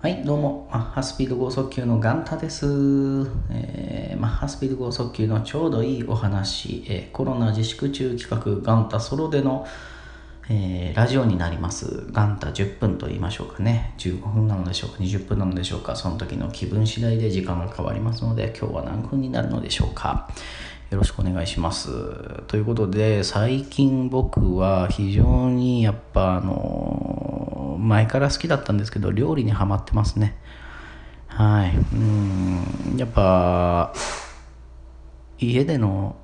はい、どうも、マッハスピード剛速球のガンタです。マッハスピード剛速球のちょうどいいお話、コロナ自粛中企画ガンタソロでの、ラジオになります。ガンタ10分と言いましょうかね。15分なのでしょうか、20分なのでしょうか。その時の気分次第で時間が変わりますので、今日は何分になるのでしょうか。よろしくお願いします。ということで、最近僕は非常にやっぱ前から好きだったんですけど、料理にはまってますね。はい。やっぱ家での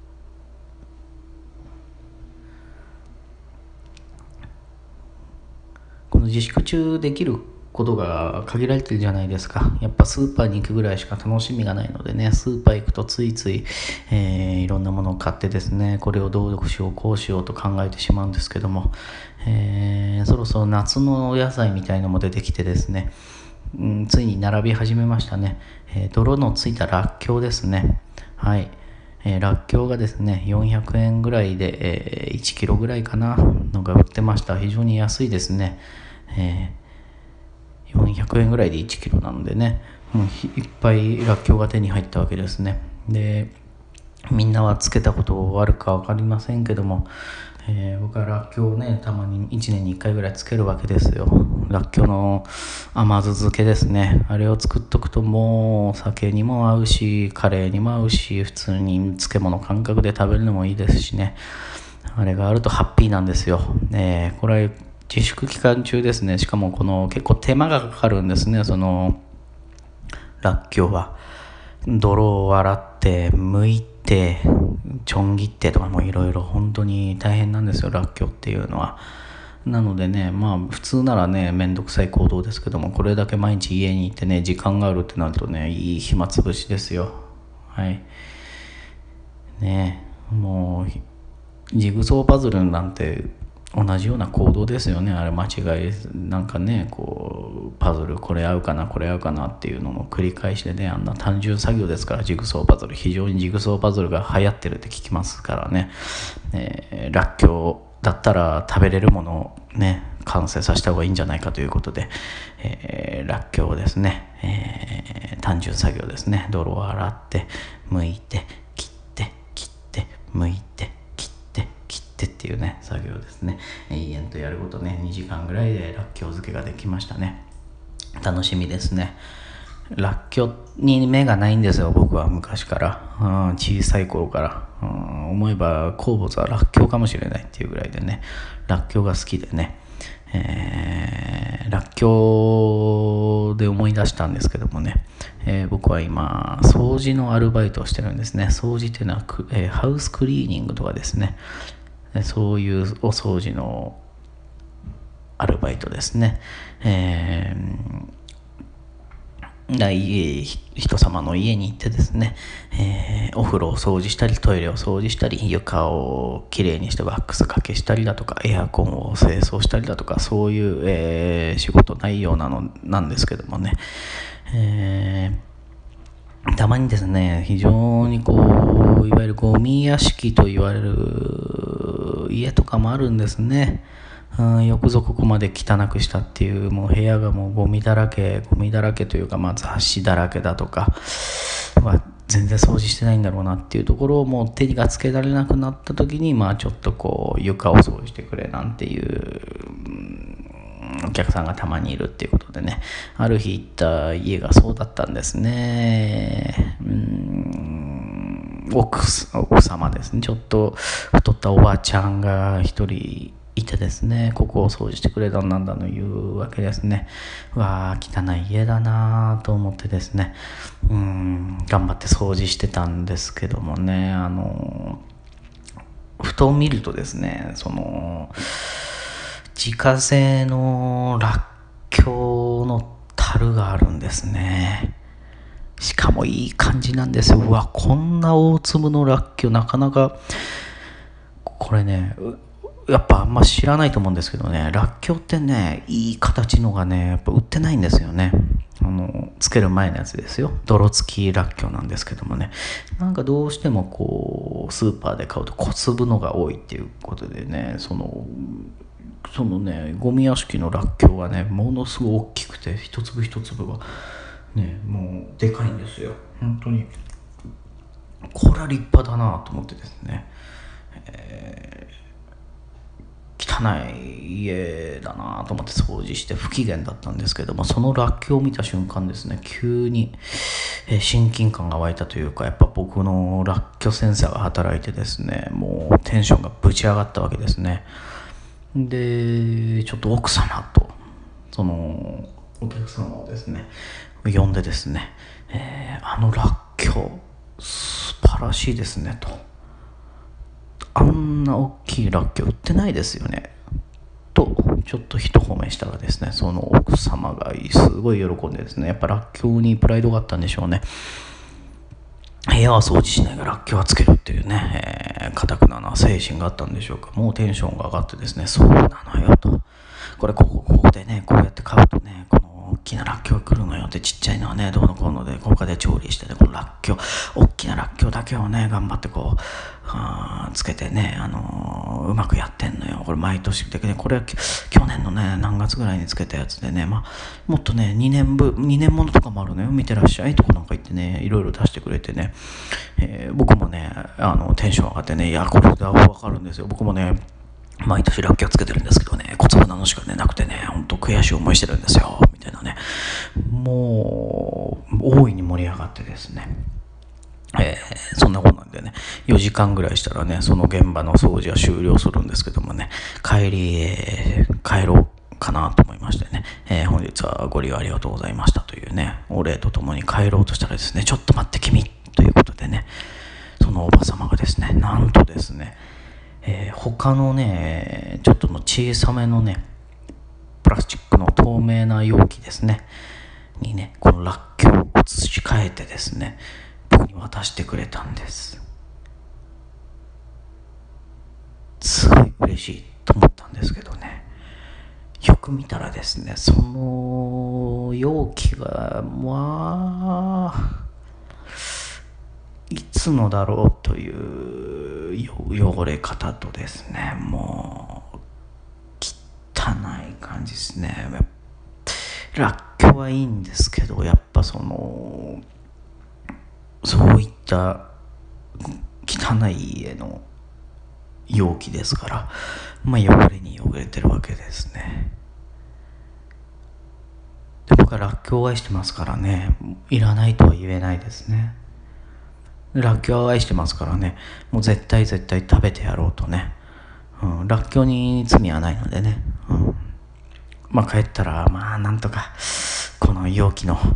この自粛中できることが限られてるじゃないですか。やっぱスーパーに行くぐらいしか楽しみがないのでね、スーパー行くとついつい、いろんなものを買ってですね、これをどうしようこうしようと考えてしまうんですけども、そろそろ夏のお野菜みたいのも出てきてですね、ついに並び始めましたね。泥のついたらっきょうですね。はい。らっきょうがですね、400円ぐらいで、1キロぐらいかなのが売ってました。非常に安いですね。400円ぐらいで1キロなのでね、いっぱいらっきょうが手に入ったわけですね。で、みんなはつけたことあるか分かりませんけども、僕はらっきょうをね、たまに1年に1回ぐらいつけるわけですよ。らっきょうの甘酢漬けですね。あれを作っとくともう酒にも合うし、カレーにも合うし、普通に漬物感覚で食べるのもいいですしね。あれがあるとハッピーなんですよ。これ自粛期間中ですね。しかもこの結構手間がかかるんですね。そのらっきょうは泥を洗って剥いてちょん切ってとかもいろいろ本当に大変なんですよ、らっきょうっていうのは。なのでね、普通ならねめんどくさい行動ですけども、これだけ毎日家にいてね時間があるってなるとね、いい暇つぶしですよ。はいね。もうジグソーパズルなんて同じような行動ですよね。あれ間違いなんかね、こうパズルこれ合うかなこれ合うかなっていうのの繰り返しでね、あんな単純作業ですから。ジグソーパズル、非常にジグソーパズルが流行ってるって聞きますからね。らっきょうだったら食べれるものをね完成させた方がいいんじゃないかということで、らっきょうをですね、単純作業ですね。泥を洗って剥いて切って切って剥いてっていうね作業ですね。延々とやることね、2時間ぐらいでらっきょう漬けができましたね。楽しみですね。らっきょうに目がないんですよ、僕は昔から。小さい頃から。思えば好物はらっきょうかもしれないっていうぐらいでね、らっきょうが好きでね、らっきょうで思い出したんですけどもね、僕は今掃除のアルバイトをしてるんですね。掃除っていうのは、ハウスクリーニングとかですね、そういうお掃除のアルバイトですね。人様の家に行ってですね、お風呂を掃除したりトイレを掃除したり床をきれいにしてワックスかけしたりだとかエアコンを清掃したりだとか、そういう、仕事内容なんですけどもね、たまにですね、非常にいわゆるゴミ屋敷と言われる家とかもあるんですね。よくぞここまで汚くしたっていう、もう部屋がもうゴミだらけというか、雑誌だらけだとか全然掃除してないんだろうなっていうところをもう手がつけられなくなった時に、ちょっと床を掃除してくれなんていうお客さんがたまにいるっていうことでね、ある日行った家がそうだったんですね。奥様ですね、ちょっと太ったおばちゃんが一人いてですね、ここを掃除してくれたなんだのいうわけですね。わー汚い家だなと思ってですね、頑張って掃除してたんですけどもね、ふと見るとですね、自家製のらっきょうの樽があるんですね。しかもいい感じなんですよ。こんな大粒のらっきょうなかなか、これね、やっぱあんま知らないと思うんですけどね、らっきょうってね、いい形のがね、やっぱ売ってないんですよね。つける前のやつですよ。泥付きらっきょうなんですけどもね、なんかどうしてもスーパーで買うと小粒のが多いっていうことでね、 そのねゴミ屋敷のらっきょうがねものすごい大きくて、一粒一粒がねもうでかいんですよ。本当にこれは立派だなと思ってですね、汚い家だなと思って掃除して不機嫌だったんですけども、そのらっきょうを見た瞬間ですね、急に親近感が湧いたというか、やっぱ僕のらっきょうセンサーが働いてですね、もうテンションがぶち上がったわけですね。でちょっと奥様とそのお客様をですね呼んでですね、あのらっきょう素晴らしいですねと、あんな大きいらっきょう売ってないですよねとちょっと一褒めしたらですね、その奥様がすごい喜んでですね、やっぱらっきょうにプライドがあったんでしょうね。部屋は掃除しないがらっきょうはつけるっていうね、固くな精神があったんでしょうか。もうテンションが上がってですね、そうなのよと、これここでねこうやって買うとね、この大きならっきょうが来るのよって、ちっちゃいのはねどうのこうのでここで調理してね、このらっきょう大きならっきょうだけをね頑張ってこうつけてね、うまくやってんのよ。これ毎年でね、これは去年のね何月ぐらいにつけたやつでね、もっとね2年ものとかもあるのよ、見てらっしゃいとかなんか言ってね、いろいろ出してくれてね、僕もねテンション上がってね、いやこれだ分かるんですよ。僕もね毎年らっきょうつけてるんですけどね、小粒なのしかねなくてね、ほんと悔しい思いしてるんですよみたいなね、もう大いに盛り上がってですね、そんなことなんでね、4時間ぐらいしたらねその現場の掃除は終了するんですけどもね、帰ろうかなと思いましてね、本日はご利用ありがとうございましたというねお礼とともに帰ろうとしたらですね、ちょっと待って君ということでね、そのおば様がですね、なんとですね、他のねちょっとの小さめのねプラスチックの透明な容器ですねにね、このらっきょうを移し替えてですね僕に渡してくれたんです。すごい嬉しいと思ったんですけどね、よく見たらですね、その容器がいつのだろうという汚れ方とですね、もう汚い感じですね。らっきょうはいいんですけど、やっぱそういった汚い家の容器ですから、汚れに汚れてるわけですね。で僕はらっきょうを愛してますからね、いらないとは言えないですね。らっきょうを愛してますからね、もう絶対食べてやろうとね、らっきょうに罪はないのでね、帰ったらなんとかこの容器の、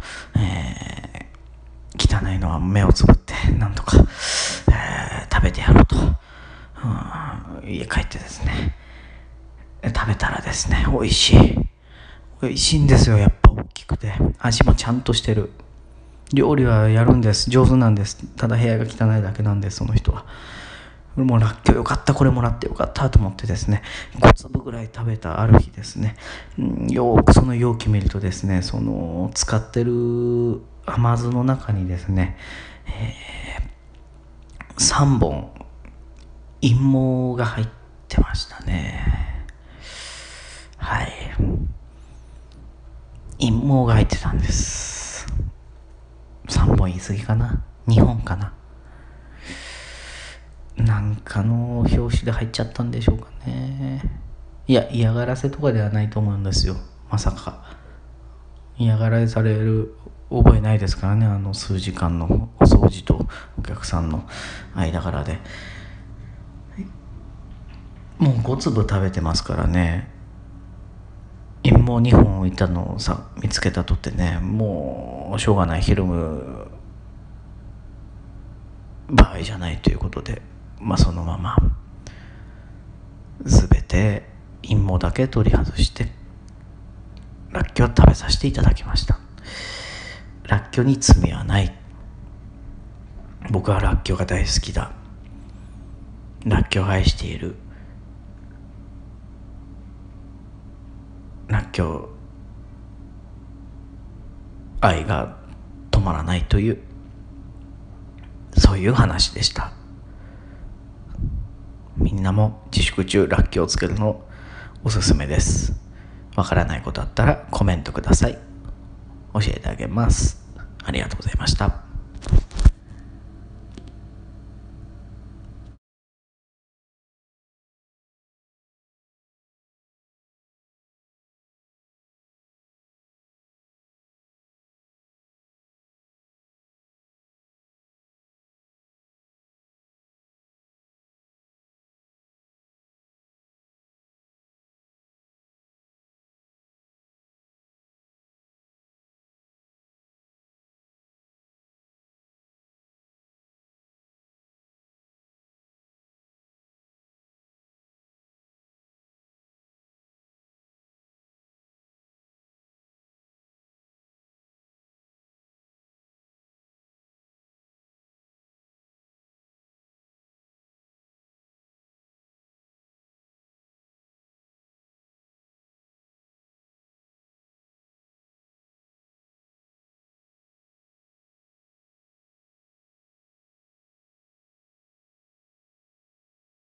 汚いのは目をつぶってなんとか、食べてやろうと、家帰ってですね食べたらですね、美味しいんですよ。やっぱ大きくて味もちゃんとしてる。料理はやるんです、上手なんです。ただ部屋が汚いだけなんです、その人は。もうらっきょうよかった、これもらってよかったと思ってですね、5粒ぐらい食べたある日ですね、よくその容器見るとですね、その使ってる甘酢の中にですね、3本陰毛が入ってましたね。はい、陰毛が入ってたんです。3本言い過ぎかな、2本かな、なんかの表紙で入っちゃったんでしょうかね。いや、嫌がらせとかではないと思うんですよ。まさか嫌がらせされる覚えないですからね、数時間のお掃除とお客さんの間柄で。もう5粒食べてますからね。陰毛2本置いたのを見つけたとってね、もうしょうがない、ひるむ場合じゃないということで、そのまま全て陰毛だけ取り外してらっきょうを食べさせていただきました。らっきょうに罪はない。僕はらっきょうが大好きだ。らっきょうを愛している。らっきょう愛が止まらないという、そういう話でした。みんなも自粛中らっきょうをつけるのをおすすめです。わからないことあったらコメントください。教えてあげます。ありがとうございました。